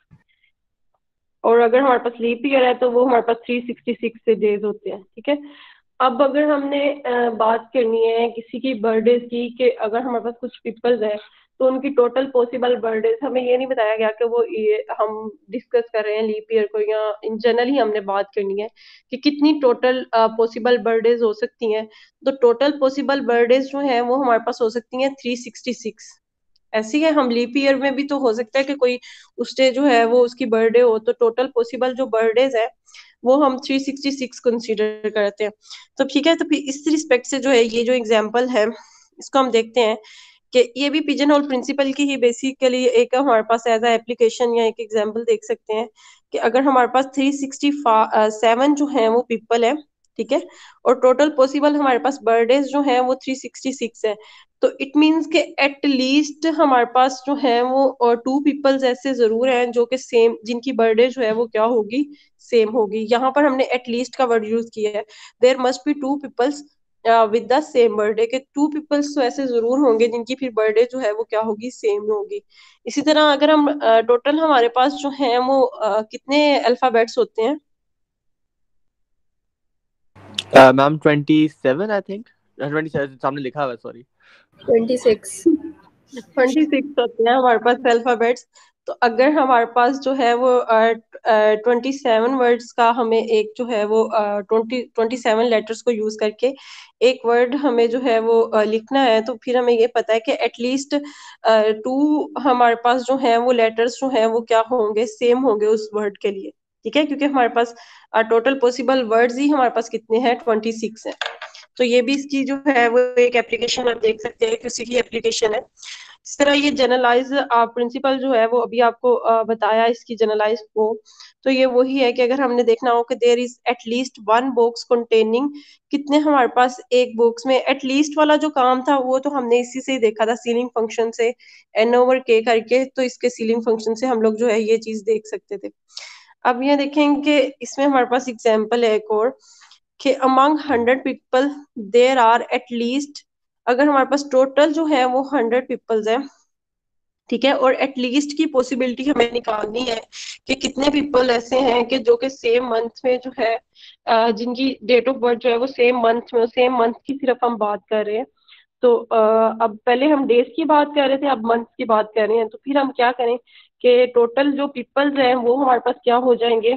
और अगर हमारे पास लीप ईयर है तो वो हमारे पास 366 से डेज होते हैं। ठीक है। अब अगर हमने बात करनी है किसी की बर्थडे की, कि अगर हमारे पास कुछ पीपल्स है तो उनकी टोटल पॉसिबल बर्थडेज, हमें ये नहीं बताया गया कि वो ये हम डिस्कस कर रहे हैं लीप ईयर को, या इन जनरल ही हमने बात करनी है कि कितनी टोटल पॉसिबल बर्थडेज हो सकती हैं। तो टोटल पॉसिबल बर्थडेज जो है वो हमारे पास हो सकती हैं 366। ऐसी है, हम लीप ईयर में भी तो हो सकता है कि कोई उस डे जो है वो उसकी बर्थडे हो, तो टोटल पॉसिबल जो बर्थडेज है वो हम 366 कंसीडर करते हैं। तो ठीक है, तो फिर इस रिस्पेक्ट से जो है ये जो एग्जांपल है इसको हम देखते हैं कि ये भी पिजन होल प्रिंसिपल की ही बेसिकली एक हमारे पास एज अ एप्लीकेशन या एक एग्जांपल देख सकते हैं कि अगर हमारे पास 367 जो है वो पीपल है, ठीक है, और टोटल पॉसिबल हमारे पास बर्थडेज जो है वो 366 है, तो it means k at least हमारे पास जो है वो टू पीपल्स ऐसे जरूर हैं जो कि सेम, जिनकी बर्थडे जो है वो क्या होगी, सेम होगी। यहाँ पर हमने एट लीस्ट का वर्ड यूज किया है। There must be two peoples with the same birthday, के टू पीपल्स तो ऐसे जरूर होंगे जिनकी फिर बर्थडे जो है वो क्या होगी, सेम होगी। इसी तरह अगर हम टोटल हमारे पास जो है वो कितने अल्फाबेट्स होते हैं। मैम 27 आई थिंक, 27 सामने लिखा हुआ है, सॉरी। 26। 26 होते हैं हमारे पास अल्फाबेट्स। तो अगर हमारे पास जो है वो 27 वर्ड्स का, हमें एक जो है वो 27 लेटर्स को यूज करके एक वर्ड हमें जो है वो लिखना है, तो फिर हमें ये पता है कि एटलीस्ट टू हमारे पास जो है वो लेटर्स जो है वो क्या होंगे, सेम होंगे उस वर्ड के लिए। ठीक है, क्योंकि हमारे पास टोटल पॉसिबल वर्ड्स ही हमारे पास कितने हैं, 26 है। तो ये भी इसकी जो है वो एक एप्लीकेशन आप देख सकते हैं कि उसी की एप्लीकेशन है। इस तरह ये जनरलाइज प्रिंसिपल जो है वो अभी आपको बताया इसकी जनरलाइज को, तो ये वही है कि अगर हमने देखना हो कि there is at least one box containing, कितने हमारे पास एक बॉक्स में, एटलीस्ट वाला जो काम था वो तो हमने इसी से ही देखा था, सीलिंग फंक्शन से एन ओवर के करके, तो इसके सीलिंग फंक्शन से हम लोग जो है ये चीज देख सकते थे। अब ये देखेंगे इसमें हमारे पास एग्जाम्पल है एक और, कि among 100 people there are at least, अगर हमारे पास टोटल जो है वो 100 पीपल्स है, ठीक है, और एटलीस्ट की पॉसिबिलिटी हमें निकालनी है कि कितने पीपल ऐसे हैं कि जो कि सेम मंथ में जो है जिनकी डेट ऑफ बर्थ जो है वो सेम मंथ में, सेम मंथ की सिर्फ हम बात कर रहे हैं। तो अब पहले हम डेज की बात कर रहे थे, अब मंथ की बात कर रहे हैं, तो फिर हम क्या करें कि टोटल जो पीपल्स हैं वो हमारे पास क्या हो जाएंगे,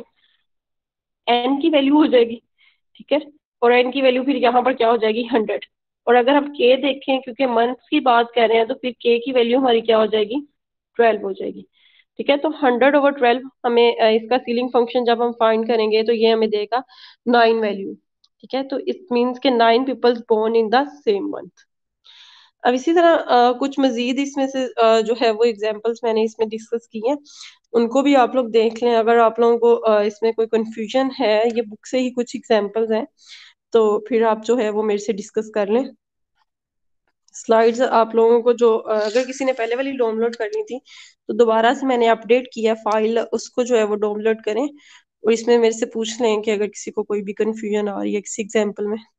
एन की वैल्यू हो जाएगी। ठीक है, और एन की वैल्यू फिर यहाँ पर क्या हो जाएगी, 100। और अगर हम के देखें, क्योंकि मंथ्स की बात कर रहे हैं, तो फिर के की वैल्यू हमारी क्या हो जाएगी, 12 हो जाएगी। ठीक है, तो 100/12 हमें इसका सीलिंग फंक्शन जब हम फाइंड करेंगे तो ये हमें देगा 9 वैल्यू। ठीक है, तो it means k 9 peoples born in the same month. अब इसी तरह कुछ मजीद इसमें से जो है वो एग्जांपल्स मैंने इसमें डिस्कस की हैं, उनको भी आप लोग देख लें। अगर आप लोगों को इसमें कोई कंफ्यूजन है, ये बुक से ही कुछ एग्जांपल्स हैं, तो फिर आप जो है वो मेरे से डिस्कस कर लें। स्लाइड्स आप लोगों को जो अगर किसी ने पहले वाली डाउनलोड करनी थी तो दोबारा से मैंने अपडेट किया फाइल, उसको जो है वो डाउनलोड करें, और इसमें मेरे से पूछ लें कि अगर किसी को कोई भी कंफ्यूजन आ रही है किसी एग्जांपल में।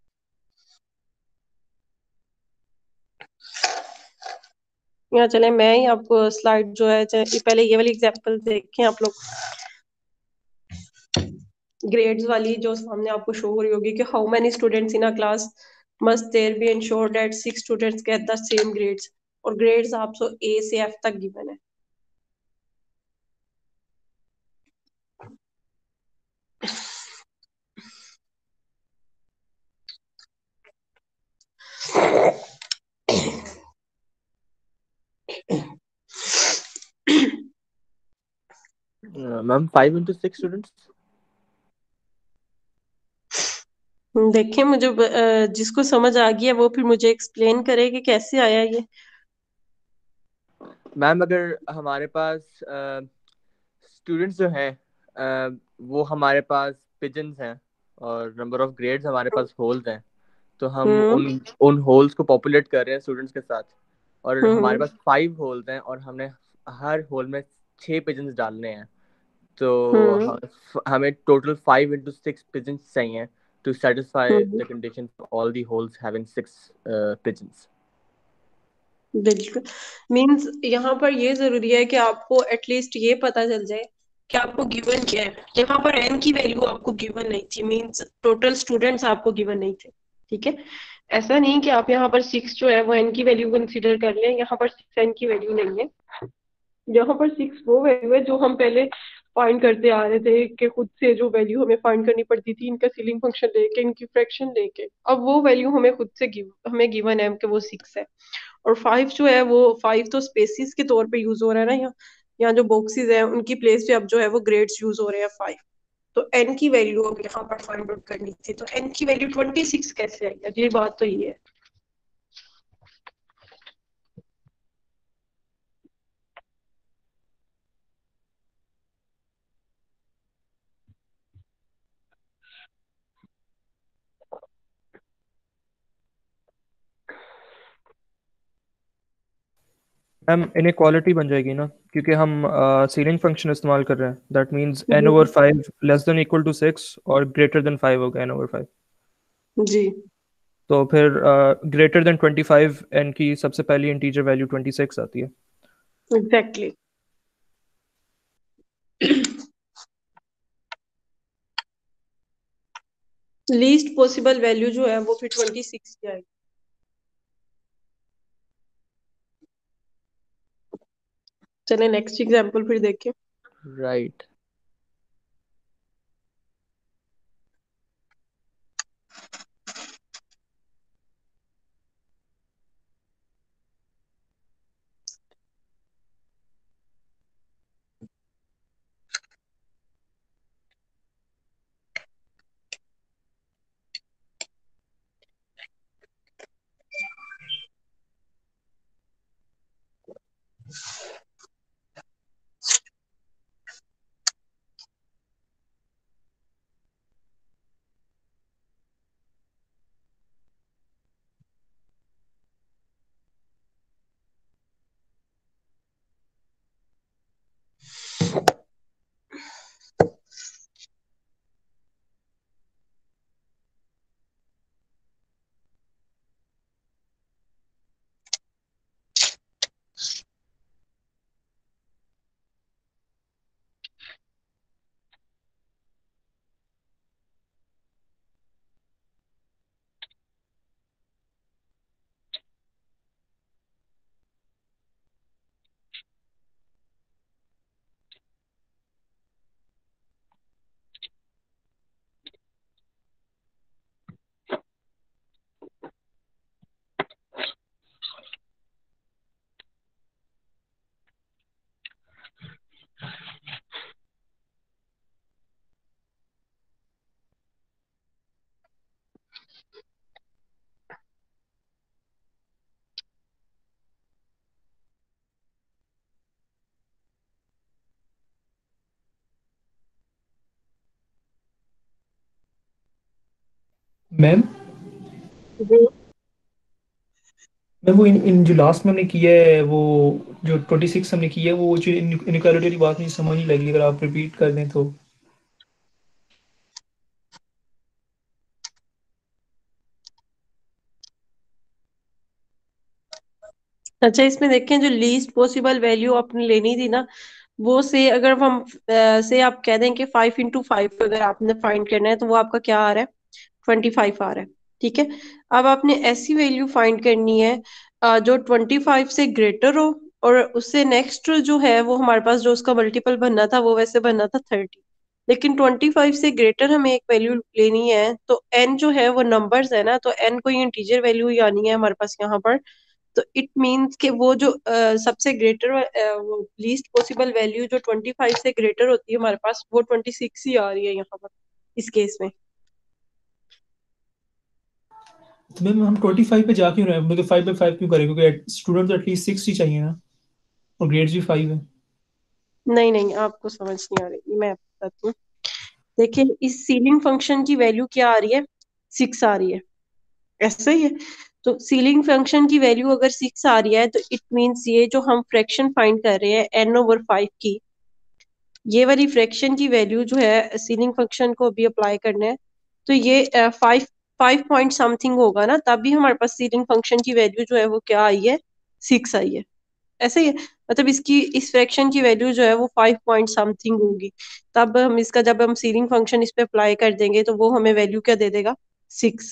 यहाँ चले मैं ही आपको स्लाइड जो है, पहले ये वाली एग्जांपल देखें आप लोग, ग्रेड्स वाली जो सामने आपको शो हो रही होगी कि how many students in a class must there be ensure that 6 students get the same grades, और ग्रेड्स आपको ए से एफ तक गिवन है। Ma'am 5 into 6 students. देखें, मुझे जिसको समझ आ गया वो फिर मुझे एक्सप्लेन करे कि कैसे आया ये। मैम अगर हमारे पास स्टूडेंट्स जो हैं वो हमारे पास पिजन्स हैं और नंबर ऑफ ग्रेड्स हमारे पास होल्स हैं, तो हम हम्म उन उन होल्स को पॉपुलेट कर रहे हैं स्टूडेंट्स के साथ। और हमारे हम्म पास 5 होल्स हैं और हमने हर होल में 6 पिजन्स डालने हैं। तो हम्म हमें टोटल 5 into 6 pigeons चाहिए to satisfy hmm the condition for all the holes having 6 pigeons. बिल्कुल। मींस यहाँ पर ये जरूरी है कि आपको एटलीस्ट ये पता चल जाए कि आपको गिवन क्या है। यहाँ पर एन की वैल्यू आपको गिवन नहीं थी, मींस टोटल स्टूडेंट्स आपको गिवन नहीं थे। ठीक है, ऐसा नहीं कि आप यहाँ पर 6 जो है वो एन की वैल्यू कंसीडर कर लें, यहाँ पर 6 एन की वैल्यू नहीं है। यहाँ पर 6 वो वैल्यू है जो हम पहले फाइंड करते आ रहे थे कि खुद से जो वैल्यू हमें फाइंड करनी पड़ती थी इनका सीलिंग फंक्शन लेके, इनकी फ्रैक्शन लेके, अब वो वैल्यू हमें खुद से हमें गिवन है कि वो 6 है। और 5 जो है वो 5 तो स्पेसिस के तौर पे यूज हो रहा है ना, यहाँ यहाँ जो बॉक्सेस हैं उनकी प्लेस पे अब जो है वो ग्रेड्स यूज हो रहे हैं 5। तो एन की वैल्यू अब यहाँ पर फाइंड आउट करनी थी, तो एन की वैल्यू 26 कैसे आई? अगली बात तो ये है। मैम इनइक्वालिटी बन जाएगी ना, क्योंकि हम सीलिंग फंक्शन इस्तेमाल कर रहे हैं। That means n over g five less than equal to 6 और ग्रेटर देन 5 होगा एन ओवर 5। जी तो फिर ग्रेटर देन 25 एन की सबसे पहली इंटीजर वैल्यू 26 आती है। एग्जैक्टली। लीस्ट पॉसिबल वैल्यू जो है वो फिर 26 की आएगी। चले नेक्स्ट एग्जांपल फिर देखें। Right. मैम मैम वो इन जो लास्ट में हमने किया है, वो जो 26 हमने किया है, वो जो इनइक्वालिटी वाली बात मुझे समझ नहीं लगी, अगर आप रिपीट कर दें तो। अच्छा, इसमें देखें जो लीस्ट पॉसिबल वैल्यू आपने लेनी थी ना, वो से अगर हम से आप कह दें कि 5 into 5 अगर आपने फाइंड करना है तो वो आपका क्या आ रहा है? 25 आ रहा है। ठीक है, अब आपने ऐसी वैल्यू फाइंड करनी है जो 25 से ग्रेटर हो, और उससे नेक्स्ट जो है वो हमारे पास जो उसका मल्टीपल बनना था वो वैसे बनना था 30। लेकिन 25 से ग्रेटर हमें एक वैल्यू लेनी है, तो एन जो है वो नंबर्स है ना, तो एन कोई इंटीजर वैल्यू ही आनी है हमारे पास यहाँ पर। तो इट मीन्स कि वो जो सबसे ग्रेटर वो लीस्ट पॉसिबल वैल्यू जो 25 से ग्रेटर होती है हमारे पास, वो 26 ही आ रही है यहाँ पर इस केस में। तो मैम हम 25 पे जा क्यों रहे हैं, मतलब 5/5 क्यों करें, क्योंकि स्टूडेंट तो एटलीस्ट 6 ही चाहिए ना, और ग्रेड्स भी 5 है। नहीं नहीं, आपको समझ नहीं आ रही, मैं बताती हूँ। देखिए, इस सीलिंग फंक्शन की वैल्यू क्या आ रही है, 6 आ रही है, ऐसा ही है। तो सीलिंग फंक्शन की वैल्यू अगर 6 आ रही है, तो इट मीन्स ये जो हम फ्रैक्शन फाइंड कर रहे हैं n/5 की, ये वाली फ्रैक्शन की वैल्यू जो है सीलिंग फंक्शन को अभी अप्लाई करना है, तो ये 5 पॉइंट समथिंग होगा ना, तभी हमारे पास सीलिंग फंक्शन की वैल्यू जो है वो क्या आई है, 6 आई है, ऐसे ही है। मतलब इसकी इस फ्रैक्शन की वैल्यू जो है वो 5 पॉइंट समथिंग होगी, तब हम इसका जब हम सीलिंग फंक्शन इस पे अप्लाई कर देंगे तो वो हमें वैल्यू क्या दे देगा, 6।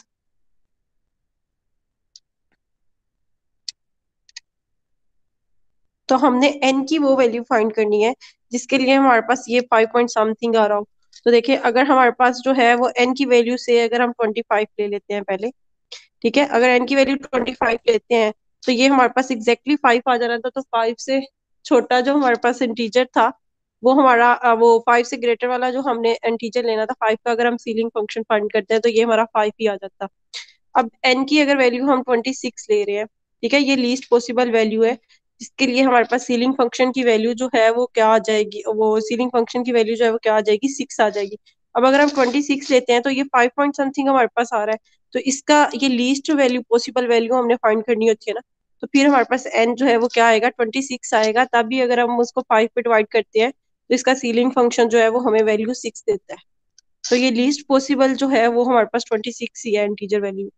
तो हमने n की वो वैल्यू फाइंड करनी है जिसके लिए हमारे पास ये 5 पॉइंट समथिंग आ रहा हो। तो देखिए, अगर हमारे पास जो है वो n की वैल्यू से अगर हम 25 ले लेते हैं पहले, ठीक है, अगर n की वैल्यू 25 लेते हैं, तो ये हमारे पास एग्जैक्टली 5 आ जाना था। तो 5 से छोटा जो हमारे पास इंटीजर था, वो हमारा वो 5 से ग्रेटर वाला जो हमने इंटीजर लेना था 5 का, अगर हम सीलिंग फंक्शन फाइंड करते हैं तो ये हमारा 5 ही आ जाता। अब n की अगर वैल्यू हम 26 ले रहे हैं, ठीक है, ये लीस्ट पॉसिबल वैल्यू है, जिसके लिए हमारे पास सीलिंग फंक्शन की वैल्यू जो है वो क्या आ जाएगी, वो सीलिंग फंक्शन की वैल्यू जो है वो क्या आ जाएगी, 6 आ जाएगी। अब अगर हम 26 लेते हैं तो ये 5 पॉइंट समथिंग हमारे पास आ रहा है, तो इसका ये लीस्ट वैल्यू पॉसिबल वैल्यू हमने फाइंड करनी होती है ना। तो फिर हमारे पास n जो है वो क्या आएगा, 26 आएगा, तभी अगर हम उसको 5 पे डिवाइड करते हैं तो इसका सीलिंग फंक्शन जो है वो हमें वैल्यू 6 देता है। तो ये लीस्ट पॉसिबल जो है वो हमारे पास 26 ही है, इंटीजर वैल्यू।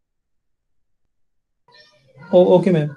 Okay ma'am.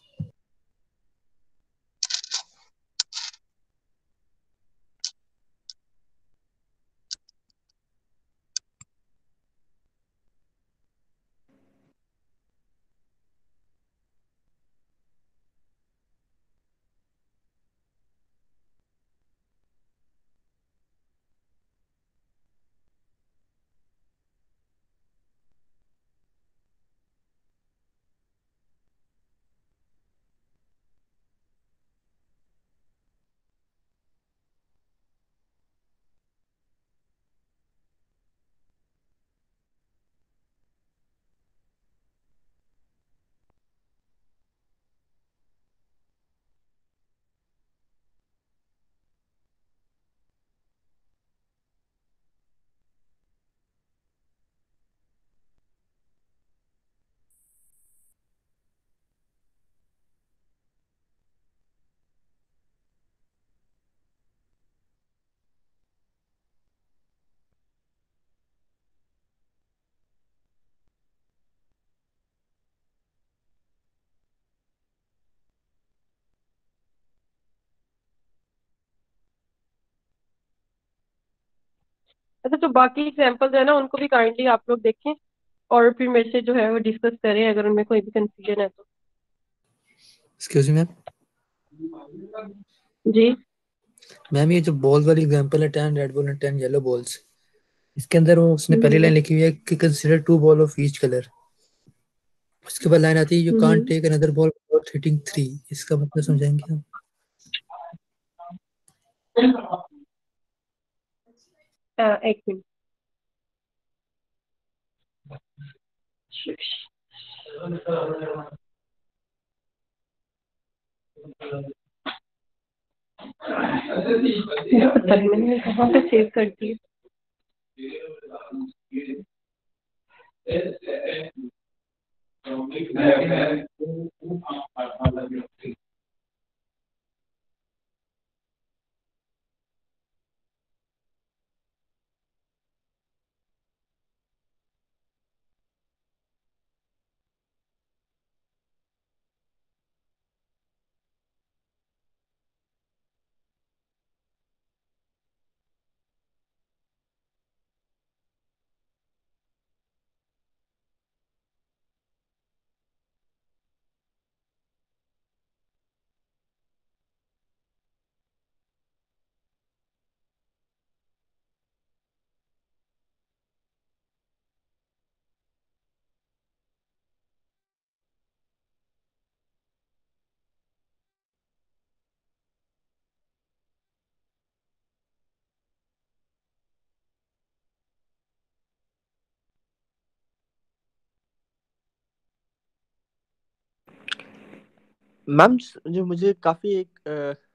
अच्छा, तो बाकी एग्जाम्पल्स है ना, उनको भी काइंडली आप लोग देखें और फिर मेरे से जो है वो डिस्कस करें अगर उनमें कोई भी कंफ्यूजन है तो। Excuse me ma'am. जी। मैम ये जो बॉल वाली एग्जांपल है, 10 red ball and 10 yellow balls, इसके अंदर वो उसने पहली लाइन हम्म। लिखी हुई है कि consider 2 ball of each colour. उसके बाद लाइन आती है you can't hmm. Take another ball without hitting 3। इसका मतलब समझाएंगे हम? एक मिनट। मुझे पता नहीं मैंने कहाँ पे सेव कर दी। मैम जो मुझे काफ़ी एक